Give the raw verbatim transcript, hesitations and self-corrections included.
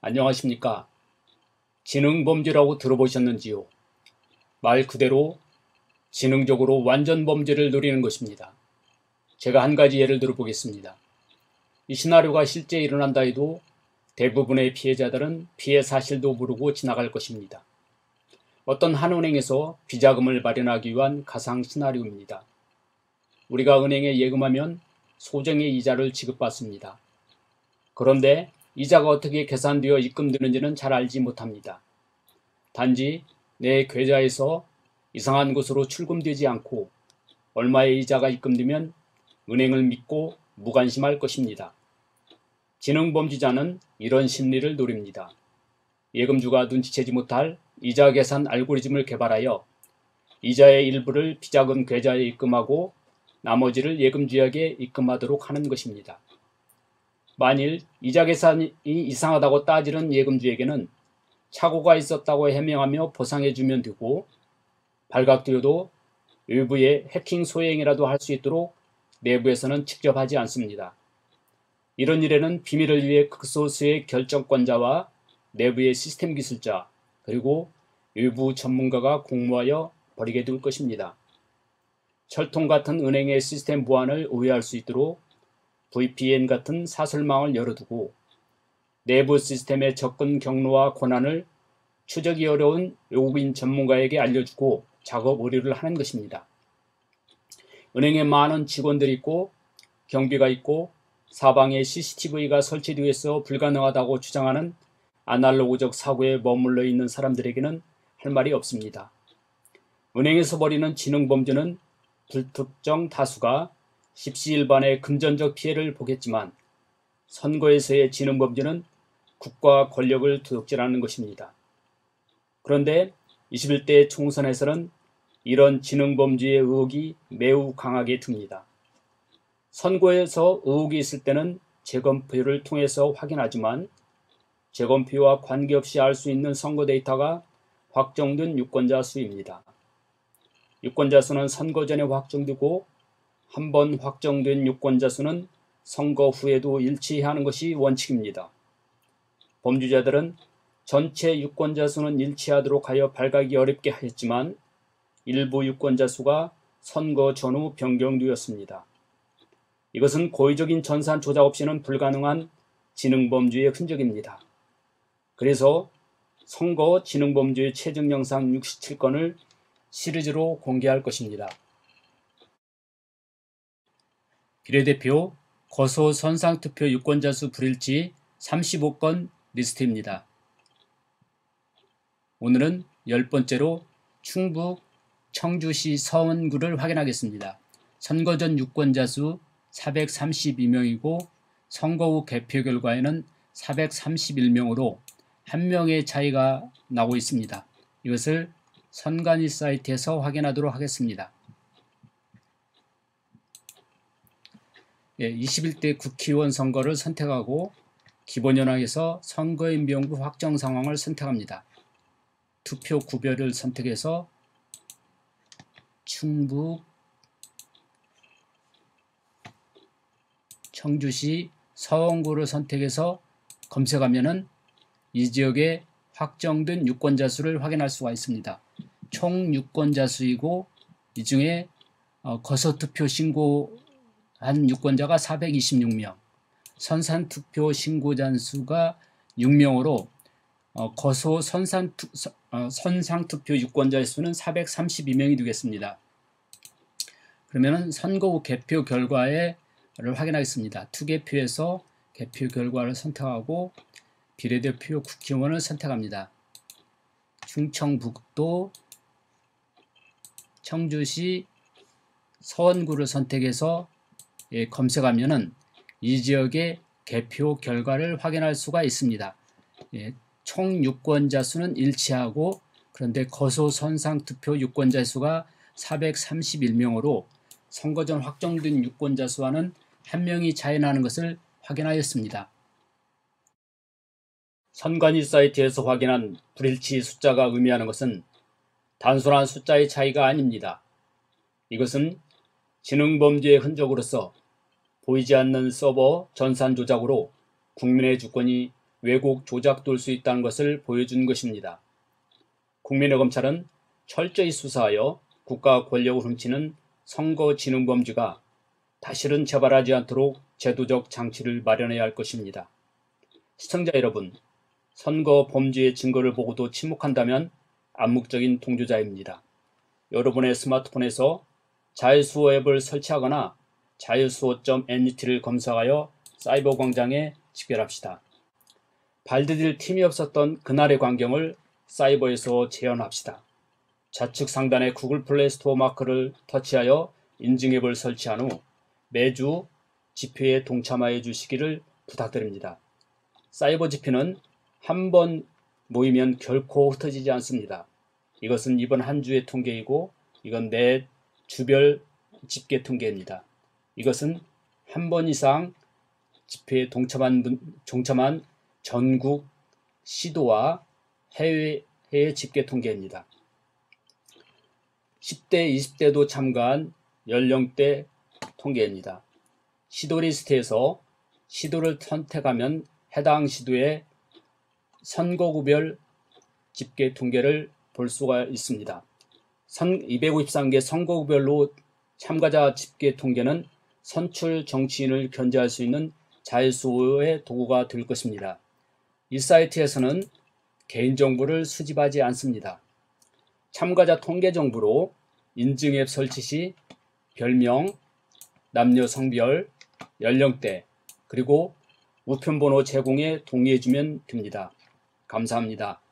안녕하십니까. 지능범죄라고 들어보셨는지요? 말 그대로 지능적으로 완전 범죄를 노리는 것입니다. 제가 한 가지 예를 들어 보겠습니다. 이 시나리오가 실제 일어난다 해도 대부분의 피해자들은 피해 사실도 모르고 지나갈 것입니다. 어떤 한 은행에서 비자금을 마련하기 위한 가상 시나리오입니다. 우리가 은행에 예금하면 소정의 이자를 지급받습니다. 그런데 이자가 어떻게 계산되어 입금되는지는 잘 알지 못합니다. 단지 내 계좌에서 이상한 곳으로 출금되지 않고 얼마의 이자가 입금되면 은행을 믿고 무관심할 것입니다. 지능범죄자는 이런 심리를 노립니다. 예금주가 눈치채지 못할 이자 계산 알고리즘을 개발하여 이자의 일부를 비자금 계좌에 입금하고 나머지를 예금주에게 입금하도록 하는 것입니다. 만일 이자 계산이 이상하다고 따지는 예금주에게는 착오가 있었다고 해명하며 보상해주면 되고, 발각되어도 외부에 해킹 소행이라도 할 수 있도록 내부에서는 직접 하지 않습니다. 이런 일에는 비밀을 위해 극소수의 결정권자와 내부의 시스템 기술자, 그리고 외부 전문가가 공모하여 벌이게 될 것입니다. 철통 같은 은행의 시스템 보안을 오해할 수 있도록 브이피엔 같은 사설망을 열어두고 내부 시스템의 접근 경로와 권한을 추적이 어려운 외국인 전문가에게 알려주고 작업 의뢰를 하는 것입니다. 은행에 많은 직원들이 있고 경비가 있고 사방에 씨씨티비가 설치되어 있어 불가능하다고 주장하는 아날로그적 사고에 머물러 있는 사람들에게는 할 말이 없습니다. 은행에서 벌이는 지능범죄는 불특정 다수가 십시일반의 금전적 피해를 보겠지만, 선거에서의 지능범죄는 국가 권력을 도둑질하는 것입니다. 그런데 이십일 대 총선에서는 이런 지능범죄의 의혹이 매우 강하게 듭니다. 선거에서 의혹이 있을 때는 재검표를 통해서 확인하지만 재검표와 관계없이 알 수 있는 선거 데이터가 확정된 유권자 수입니다. 유권자 수는 선거 전에 확정되고 한 번 확정된 유권자 수는 선거 후에도 일치해야 하는 것이 원칙입니다. 범죄자들은 전체 유권자 수는 일치하도록 하여 발각이 어렵게 하였지만 일부 유권자 수가 선거 전후 변경되었습니다. 이것은 고의적인 전산 조작 없이는 불가능한 지능범죄의 흔적입니다. 그래서 선거 지능범죄의 최종 영상 육십칠 건을 시리즈로 공개할 것입니다. 비례대표 거소 선상투표 유권자 수 불일치 삼십오 건 리스트입니다. 오늘은 열 번째로 충북 청주시 서원구를 확인하겠습니다. 선거 전 유권자 수 사백삼십이 명이고 선거 후 개표 결과에는 사백삼십일 명으로 한 명의 차이가 나고 있습니다. 이것을 선관위 사이트에서 확인하도록 하겠습니다. 예, 이십일 대 국회의원 선거를 선택하고 기본연항에서 선거인명부 확정 상황을 선택합니다. 투표 구별을 선택해서 충북 청주시 서원구를 선택해서 검색하면은 이 지역에 확정된 유권자 수를 확인할 수가 있습니다. 총 유권자 수이고 이 중에 거소투표 신고한 유권자가 사백이십육 명, 선산투표 신고자 수가 육 명으로 거소 선산투, 선상투표 유권자의 수는 사백삼십이 명이 되겠습니다. 그러면 선거 후 개표 결과를 확인하겠습니다. 투개표에서 개표 결과를 선택하고 비례대표 국회의원을 선택합니다. 충청북도 청주시 서원구를 선택해서 예, 검색하면은 이 지역의 개표 결과를 확인할 수가 있습니다. 예, 총 유권자 수는 일치하고 그런데 거소 선상 투표 유권자 수가 사백삼십일 명으로 선거 전 확정된 유권자 수와는 한 명이 차이 나는 것을 확인하였습니다. 선관위 사이트에서 확인한 불일치 숫자가 의미하는 것은 단순한 숫자의 차이가 아닙니다. 이것은 지능범죄의 흔적으로서 보이지 않는 서버 전산 조작으로 국민의 주권이 왜곡, 조작될 수 있다는 것을 보여준 것입니다. 국민의 검찰은 철저히 수사하여 국가 권력을 훔치는 선거진흥범죄가 다시는 재발하지 않도록 제도적 장치를 마련해야 할 것입니다. 시청자 여러분, 선거 범죄의 증거를 보고도 침묵한다면 암묵적인 동조자입니다. 여러분의 스마트폰에서 자유수호 앱을 설치하거나 자유수호 닷 엔이티를 검색하여 사이버 광장에 집결합시다. 발디딜 틈이 없었던 그날의 광경을 사이버에서 재현합시다. 좌측 상단의 구글 플레이 스토어 마크를 터치하여 인증 앱을 설치한 후 매주 집회에 동참하여 주시기를 부탁드립니다. 사이버 집회는 한 번 모이면 결코 흩어지지 않습니다. 이것은 이번 한 주의 통계이고 이건 내 주별 집계 통계입니다. 이것은 한 번 이상 집회에 동참한, 분, 동참한 전국 시도와 해외, 해외 집계 통계입니다. 십 대, 이십 대도 참가한 연령대 통계입니다. 시도 리스트에서 시도를 선택하면 해당 시도의 선거구별 집계 통계를 볼 수가 있습니다. 이백오십삼 개 선거구별로 참가자 집계 통계는 선출 정치인을 견제할 수 있는 자유수호의 도구가 될 것입니다. 이 사이트에서는 개인정보를 수집하지 않습니다. 참가자 통계 정보로 인증 앱 설치 시 별명, 남녀 성별, 연령대, 그리고 우편번호 제공에 동의해주면 됩니다. 감사합니다.